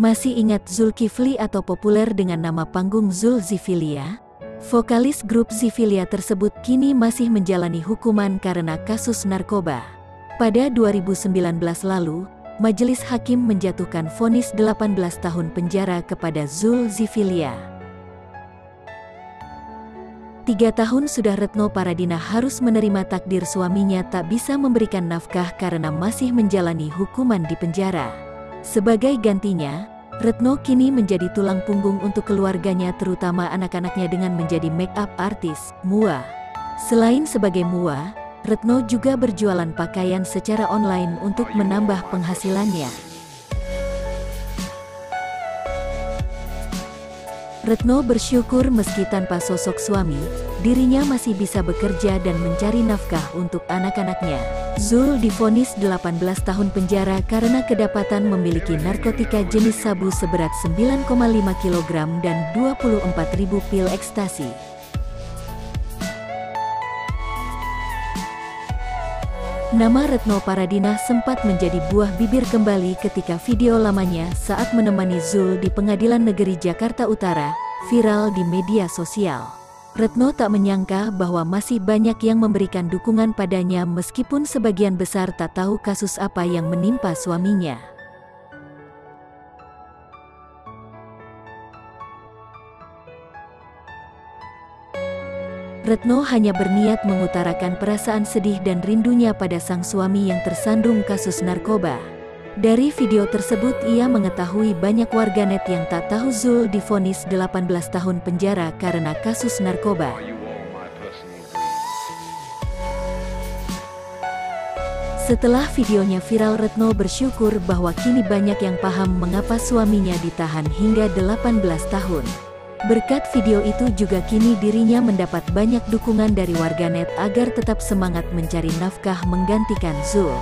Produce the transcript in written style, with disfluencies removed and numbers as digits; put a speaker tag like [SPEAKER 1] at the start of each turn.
[SPEAKER 1] Masih ingat Zulkifli atau populer dengan nama panggung Zul Zifilia? Vokalis grup Zifilia tersebut kini masih menjalani hukuman karena kasus narkoba. Pada 2019 lalu, Majelis Hakim menjatuhkan vonis 18 tahun penjara kepada Zul Zifilia. 3 tahun sudah Retno Paradina harus menerima takdir suaminya tak bisa memberikan nafkah karena masih menjalani hukuman di penjara. Sebagai gantinya, Retno kini menjadi tulang punggung untuk keluarganya terutama anak-anaknya dengan menjadi make-up artis, MUA. Selain sebagai MUA, Retno juga berjualan pakaian secara online untuk menambah penghasilannya. Retno bersyukur meski tanpa sosok suami, dirinya masih bisa bekerja dan mencari nafkah untuk anak-anaknya. Zul divonis 18 tahun penjara karena kedapatan memiliki narkotika jenis sabu seberat 9,5 kg dan 24.000 pil ekstasi. Nama Retno Paradina sempat menjadi buah bibir kembali ketika video lamanya saat menemani Zul di Pengadilan Negeri Jakarta Utara viral di media sosial. Retno tak menyangka bahwa masih banyak yang memberikan dukungan padanya meskipun sebagian besar tak tahu kasus apa yang menimpa suaminya. Retno hanya berniat mengutarakan perasaan sedih dan rindunya pada sang suami yang tersandung kasus narkoba. Dari video tersebut ia mengetahui banyak warganet yang tak tahu Zul divonis 18 tahun penjara karena kasus narkoba. Setelah videonya viral, Retno bersyukur bahwa kini banyak yang paham mengapa suaminya ditahan hingga 18 tahun. Berkat video itu juga kini dirinya mendapat banyak dukungan dari warganet agar tetap semangat mencari nafkah menggantikan Zul.